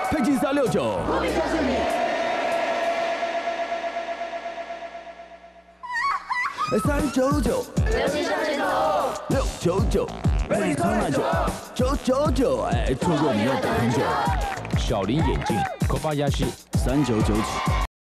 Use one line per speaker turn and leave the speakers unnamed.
配进369。
目的就是你。
399，
流行向前走。
699，陪你超慢酒。999，错过你要等很久。
小林眼镜，Kobayashi。
3997。